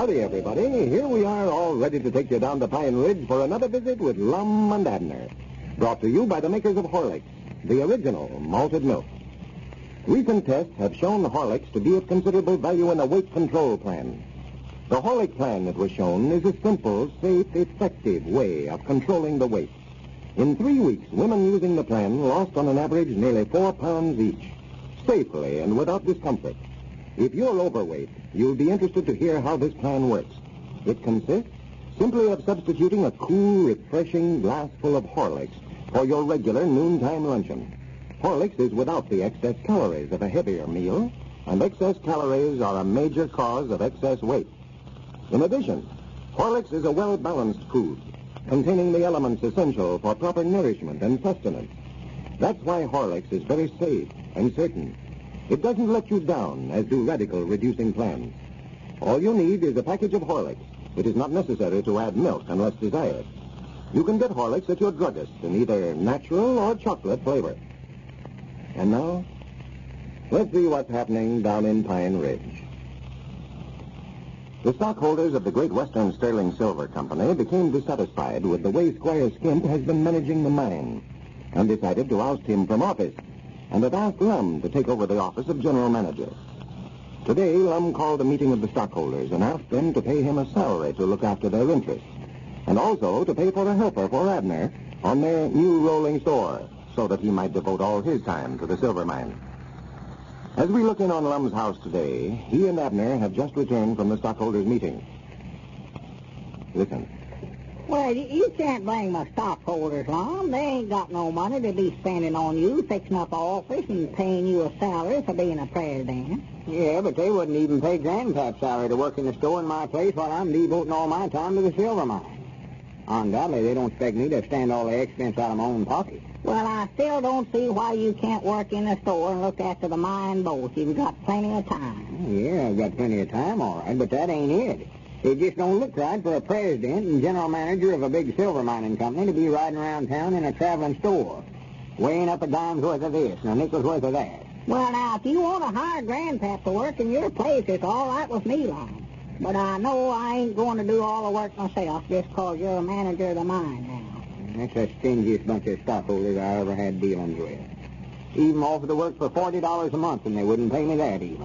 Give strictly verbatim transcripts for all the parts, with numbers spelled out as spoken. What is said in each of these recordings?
Howdy, everybody. Here we are, all ready to take you down to Pine Ridge for another visit with Lum and Abner. Brought to you by the makers of Horlicks, the original malted milk. Recent tests have shown Horlicks to be of considerable value in a weight control plan. The Horlick plan that was shown is a simple, safe, effective way of controlling the weight. In three weeks, women using the plan lost on an average nearly four pounds each, safely and without discomfort. If you're overweight, you'll be interested to hear how this plan works. It consists simply of substituting a cool, refreshing glass full of Horlicks for your regular noontime luncheon. Horlicks is without the excess calories of a heavier meal, and excess calories are a major cause of excess weight. In addition, Horlicks is a well-balanced food, containing the elements essential for proper nourishment and sustenance. That's why Horlicks is very safe and certain. It doesn't let you down, as do radical reducing plans. All you need is a package of Horlicks. It is not necessary to add milk unless desired. You can get Horlicks at your druggist in either natural or chocolate flavor. And now, let's see what's happening down in Pine Ridge. The stockholders of the Great Western Sterling Silver Company became dissatisfied with the way Squire Skimp has been managing the mine and decided to oust him from office, and have asked Lum to take over the office of general manager. Today, Lum called a meeting of the stockholders and asked them to pay him a salary to look after their interests, and also to pay for a helper for Abner on their new rolling store, so that he might devote all his time to the silver mine. As we look in on Lum's house today, he and Abner have just returned from the stockholders' meeting. Listen. Well, you, you can't blame my stockholders, Lum. They ain't got no money to be spending on you, fixing up an office and paying you a salary for being a president. Yeah, but they wouldn't even pay Grandpap's salary to work in the store in my place while I'm devoting all my time to the silver mine. Undoubtedly, they don't expect me to stand all the expense out of my own pocket. Well, I still don't see why you can't work in the store and look after the mine both. You've got plenty of time. Yeah, I've got plenty of time, all right, but that ain't it. It just don't look right for a president and general manager of a big silver mining company to be riding around town in a traveling store, weighing up a dime's worth of this and a nickel's worth of that. Well, now, if you want to hire Grandpap to work in your place, it's all right with me, Lum. But I know I ain't going to do all the work myself just because you're a manager of the mine now. That's the stingiest bunch of stockholders I ever had dealings with. Even offered to work for forty dollars a month, and they wouldn't pay me that even.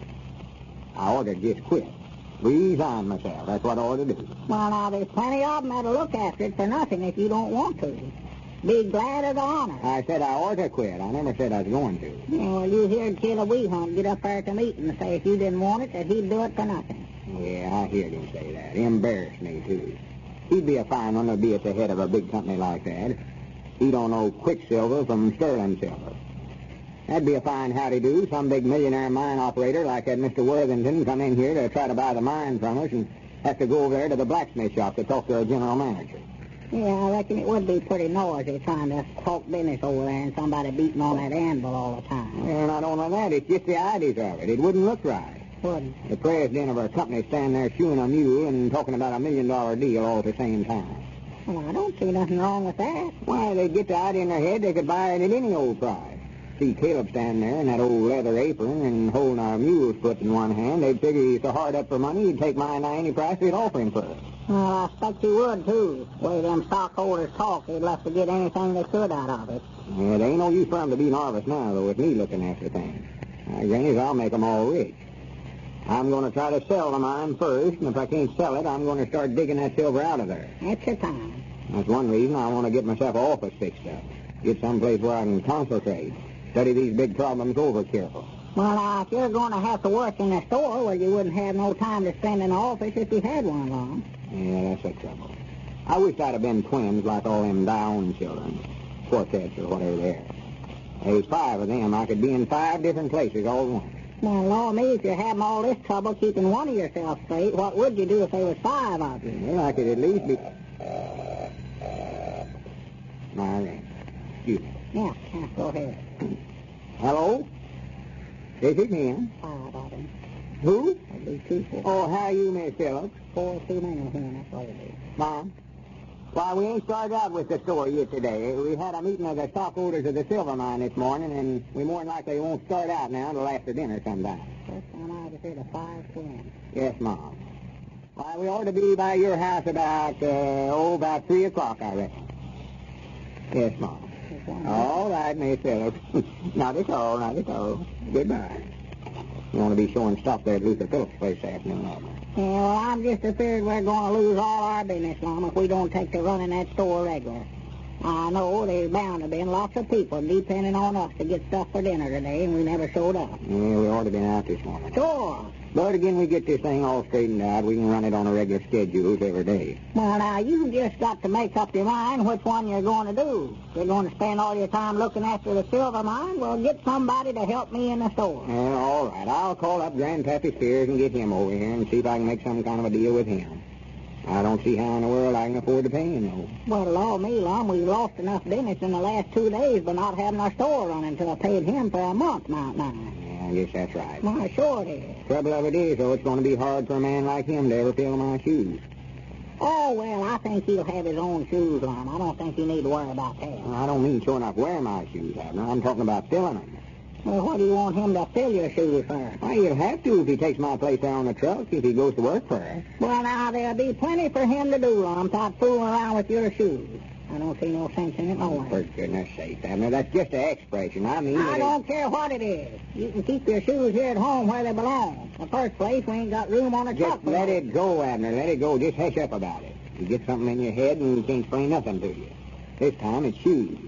I ought to just quit. Resign myself. That's what I ought to do. Well, now, there's plenty of them that'll look after it for nothing if you don't want to. Be glad of the honor. I said I ought to quit. I never said I was going to. Yeah, well, you heard Killer Weehunt get up there at the meeting and say if you didn't want it, that he'd do it for nothing. Yeah, I heard him say that. He embarrassed me, too. He'd be a fine one to be at the head of a big company like that. He don't know Quicksilver from Sterling Silver. That'd be a fine howdy-do. Some big millionaire mine operator like that Mister Worthington come in here to try to buy the mine from us and have to go over there to the blacksmith shop to talk to our general manager. Yeah, I reckon it would be pretty noisy trying to talk business over there and somebody beating on that anvil all the time. Well, not only that, it's just the ideas of it. It wouldn't look right. Wouldn't. The president of our company standing there shoeing a mule and talking about a million-dollar deal all at the same time. Well, I don't see nothing wrong with that. Why, they'd get the idea in their head they could buy it at any old price. See Caleb standing there in that old leather apron and holding a mule's foot in one hand. They'd figure he's so hard up for money he'd take mine to any price they'd offer him for it. Well, I expect he would, too. The way them stockholders talk, they'd love to get anything they could out of it. Yeah, there ain't no use for 'em to be Norris now, though, with me looking after things. I guess I'll make 'em all rich. I'm going to try to sell the mine first, and if I can't sell it, I'm going to start digging that silver out of there. That's your time. That's one reason I want to get myself an office fixed up. Get someplace where I can concentrate. Study these big problems over careful. Well, now, if you're going to have to work in a store, well, you wouldn't have no time to spend in the office if you had one long. Yeah, that's the trouble. I wish I'd have been twins like all them Down children. Quartets or whatever they are. There's five of them. I could be in five different places all at once. Well, Lord me, if you're having all this trouble keeping one of yourself straight, what would you do if there was five of you? Well, I could at least be... My ring. Excuse me. Yeah, yeah, go ahead. Hello? This is him. Five of them. Who? That'd be two, four. Oh, how are you, Miss Phillips? Four too many here, that's what it is. Mom? Why, we ain't started out with the store yet today. We had a meeting of the stockholders of the silver mine this morning, and we more than likely won't start out now until after dinner sometime. First time I was here to five p.m. Yes, Mom. Why, we ought to be by your house about, uh, oh, about three o'clock, I reckon. Yes, Mom. All right, Miss Phillips. Not at all, not at all. Goodbye. You want to be showing stock there at Luther Phillips' place this afternoon, Abner? Yeah, well, I'm just afraid we're going to lose all our business, Lum, if we don't take to running that store regular. I know there's bound to be lots of people depending on us to get stuff for dinner today, and we never showed up. Yeah, we ought to be out this morning. Sure. But again, we get this thing all straightened out. We can run it on a regular schedule every day. Well, now, you just got to make up your mind which one you're going to do. You're going to spend all your time looking after the silver mine? Well, get somebody to help me in the store. Well, all right. I'll call up Grandpappy Spears and get him over here and see if I can make some kind of a deal with him. I don't see how in the world I can afford to pay him, though. Well, Lord me, Lum, we've lost enough business in the last two days by not having our store running until I paid him for a month, Mount Nine. Yeah, I guess that's right. Why, sure it is. Trouble of it is, though, it's going to be hard for a man like him to ever fill my shoes. Oh, well, I think he'll have his own shoes on him. I don't think you need to worry about that. Well, I don't mean sure enough wear my shoes, Abner. I'm talking about filling them. Well, what do you want him to fill your shoes for? Well, he'll have to if he takes my place there on the truck, if he goes to work for us. Well, now, there'll be plenty for him to do, Lum, without fooling around with your shoes. I don't see no sense in it, no way. For goodness sake, Abner, that's just an expression. I mean... I it don't is... care what it is. You can keep your shoes here at home where they belong. In the first place, we ain't got room on the truck. Just let it go, Abner. Let it go. Just hush up about it. You get something in your head and you can't explain nothing to you. This time it's shoes.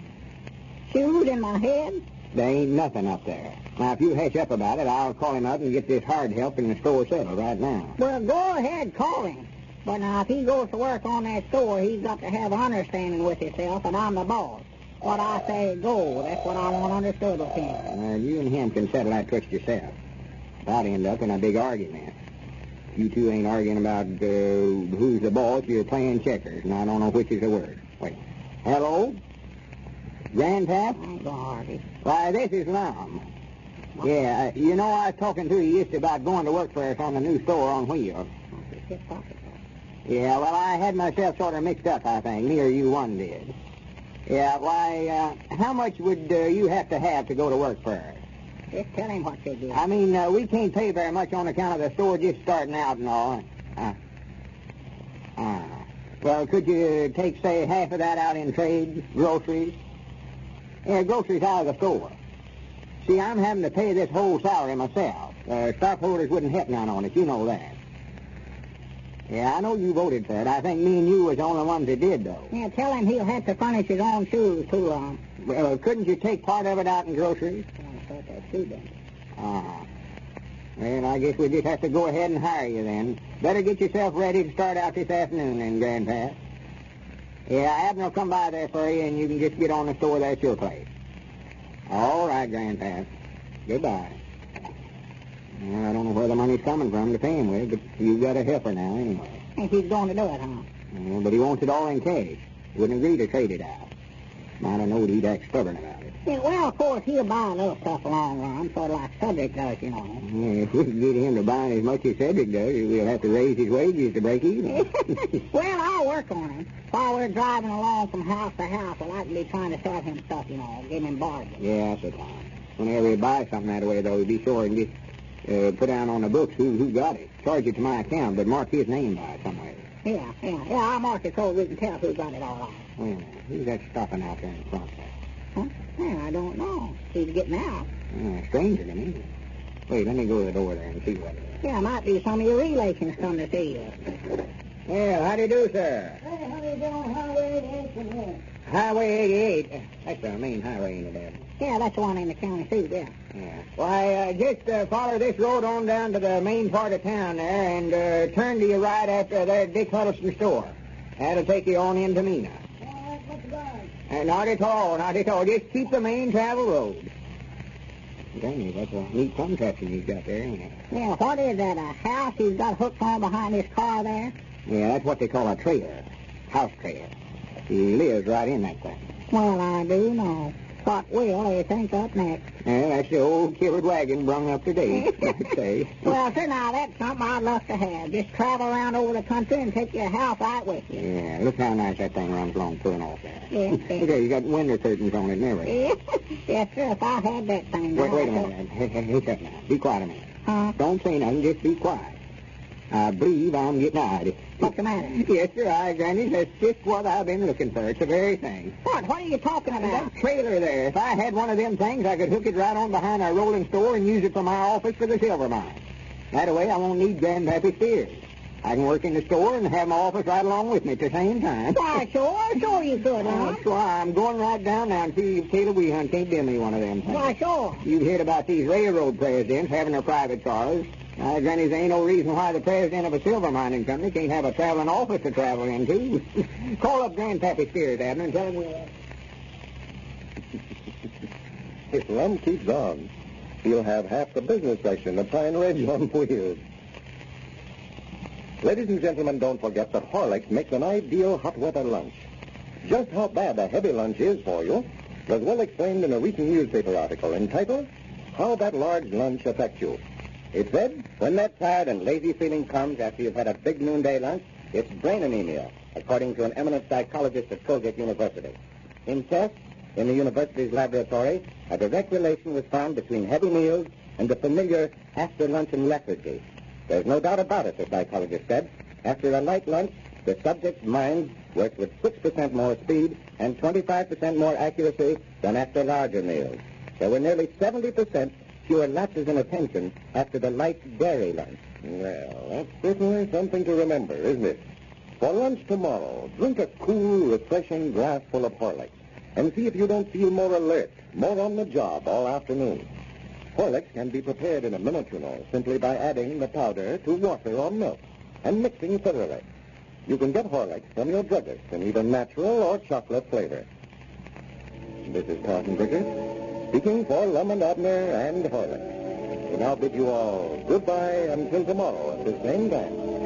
Shoes in my head? There ain't nothing up there. Now, if you hush up about it, I'll call him up and get this hard help in the store settled right now. Well, go ahead, call him. But now, if he goes to work on that store, he's got to have an understanding with himself, and I'm the boss. What I say, go. That's what I want understood with him. Well, you and him can settle that twist yourself. I'd end up in a big argument. You two ain't arguing about uh, who's the boss. You're playing checkers, and I don't know which is the word. Wait. Hello? Grandpap? I ain't gonna argue. Why, this is Lum. Yeah, uh, you know, I was talking to you yesterday about going to work for us on the new store on wheels. Yeah, well, I had myself sort of mixed up, I think. Me or you one did. Yeah, why, uh, how much would uh, you have to have to go to work for us? Just tell him what you do. I mean, uh, we can't pay very much on account of the store just starting out and all. Uh, uh, well, could you take, say, half of that out in trade, groceries? Yeah, groceries out of the store. See, I'm having to pay this whole salary myself. Uh, stockholders wouldn't help none on it, you know that. Yeah, I know you voted for it. I think me and you was the only ones that did, though. Yeah, tell him he'll have to furnish his own shoes, too, Lum. Well, couldn't you take part of it out in groceries? I thought that too, then. Uh-huh. Well, I guess we'll just have to go ahead and hire you then. Better get yourself ready to start out this afternoon then, Grandpa. Yeah, Abner will come by there for you, and you can just get on the store there at your place. All right, Grandpa. Goodbye. Well, I don't know where the money's coming from to pay him with, but you've got a helper now anyway. Think he's going to do it, huh? Well, but he wants it all in cash. Wouldn't agree to trade it out. Might have known he'd act stubborn about it. Yeah, well, of course, he'll buy a little stuff along run, sort of like Cedric does, you know. Yeah, if we can get him to buy as much as Cedric does, we'll have to raise his wages to break even. Well, I'll work on him. While we're driving along from house to house, I'll like to be trying to sell him stuff, you know, give him bargains. Yeah, that's the time. Whenever he buys something that way, though, be sure and get uh, put down on the books who who got it. Charge it to my account, but mark his name by it somewhere. Yeah, yeah, yeah, I'll mark it so we can tell who got it all right. Wait a minute. Who's that stopping out there in front there? Huh? Yeah, I don't know. He's getting out. Uh, stranger to me. Wait, let me go to the door there and see what it is. Yeah, might be some of your relations come to see you. Well, how do you do, sir? Hey, how you doing? Highway eighty-eight from here. Highway eighty-eight. That's the main highway, ain't it, Dad? Yeah, that's the one in the county seat, yeah. Yeah. Why, uh, just uh, follow this road on down to the main part of town there and uh, turn to your right after there at Dick Huddleston's store. That'll take you on into Mina. Yeah, that's what's going. Uh, not at all, not at all. Just keep the main travel road. Granny, that's a neat contraption he's got there, ain't it? Yeah, what is that, a house he's got hooked on behind his car there? Yeah, that's what they call a trailer. House trailer. He lives right in that thing. Well, I do know. What will they think up next? Yeah, that's the old covered wagon brung up to date, I'd say. Well, sir, now, that's something I'd love to have. Just travel around over the country and take your house out with you. Yeah, look how nice that thing runs along pulling off there. Yes, yes. Look at it, you got window curtains on it and everything. Yes, sir, if I had that thing. Wait, now, wait a I could- minute. Hey, hey, hey, shut now. Be quiet a minute. Huh? Don't say nothing, just be quiet. I believe I'm getting tired. What's the matter? Yes, sir, I, Granny. That's just what I've been looking for. It's the very thing. What? What are you talking about? That trailer there. If I had one of them things, I could hook it right on behind our rolling store and use it for my office for the silver mine. That way I won't need Grandpappy steers. I can work in the store and have my office right along with me at the same time. Why, sure, sure you could, huh? That's why I'm going right down now and see if Caleb Weehunt can't give me one of them things. Why, sure. You've heard about these railroad presidents having their private cars. Uh, Granny, there ain't no reason why the president of a silver mining company can't have a traveling office to travel into. Call up Grandpappy Steers, Abner, and tell him we'll... If Lum keeps on, he'll have half the business section of Pine Ridge on wheels. Ladies and gentlemen, don't forget that Horlicks makes an ideal hot weather lunch. Just how bad a heavy lunch is for you was well explained in a recent newspaper article entitled, How That Large Lunch Affects You. It said, when that tired and lazy feeling comes after you've had a big noonday lunch, it's brain anemia, according to an eminent psychologist at Colgate University. In tests in the university's laboratory, a direct relation was found between heavy meals and the familiar after-luncheon lethargy. There's no doubt about it, the psychologist said. After a light lunch, the subject's mind works with six percent more speed and twenty-five percent more accuracy than after larger meals. There were nearly seventy percent fewer lapses in attention after the light dairy lunch. Well, that's certainly something to remember, isn't it? For lunch tomorrow, drink a cool, refreshing glass full of Horlicks and see if you don't feel more alert, more on the job all afternoon. Horlicks can be prepared in a minute, you know, simply by adding the powder to water or milk and mixing thoroughly. You can get Horlicks from your druggist in either natural or chocolate flavor. This is Carlton Bridger, speaking for Lum and Abner and Horlicks. We now bid you all goodbye until tomorrow at the same time.